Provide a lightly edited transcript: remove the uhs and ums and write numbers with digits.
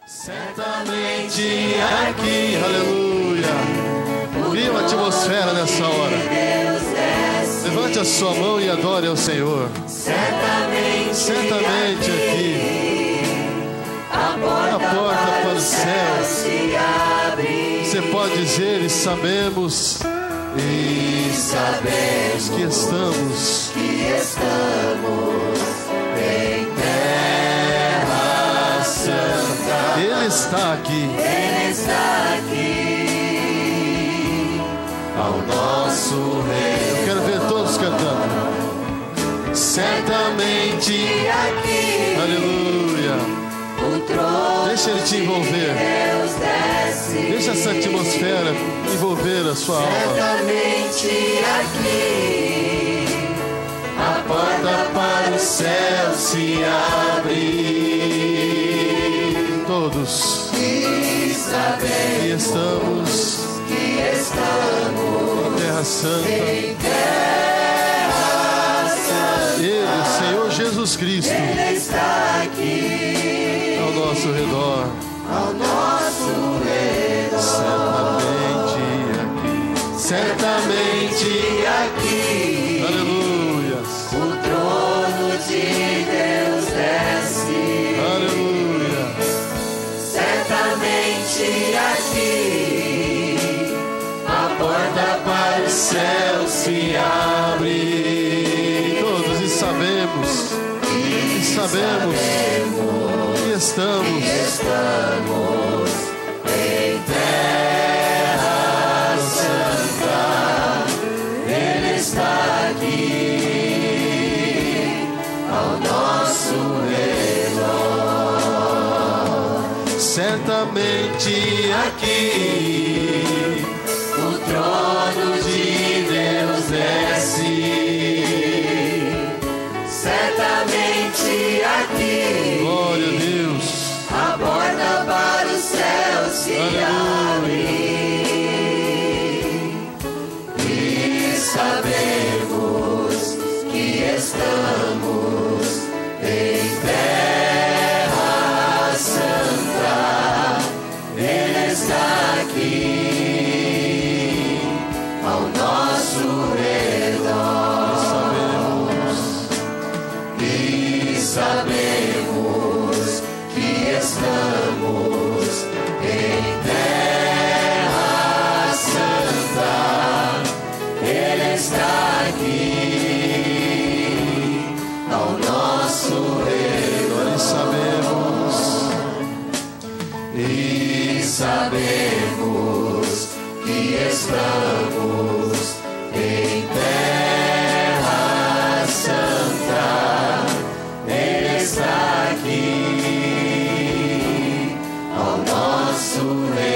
Certamente aqui, aleluia. Cria uma atmosfera nessa hora. Levante a sua mão e adore ao Senhor. Certamente aqui, a porta para o céu se abre. Você pode dizer: e sabemos que estamos em terra santa. Ele está aqui. Ao nosso Rei. Eu quero ver todos cantando. Certamente aqui. Aleluia. O trono. Deixa ele te envolver. Deus desce. Deixa essa atmosfera envolver a sua alma. Certamente aqui. A porta para o céu se abre. Todos. E sabemos que estamos em terra santa. Ele, o Senhor Jesus Cristo, Ele está aqui ao nosso redor. Certamente aqui. Aleluia. O trono de Deus desce. Aleluia. Certamente aqui. A porta para o céu se abre. Todos e sabemos que estamos em terra santa. Ele está aqui ao nosso redor. Certamente aqui. O trono de Deus desce. Certamente aqui. Glória a Deus. A porta para o céu se abre. E sabemos que estamos em terra santa. Ele está aqui ao nosso redor. E sabemos que estamos em terra santa. Ele está aqui ao nosso redor. E sabemos que estamos em terra santa. Ele está aqui ao nosso redor.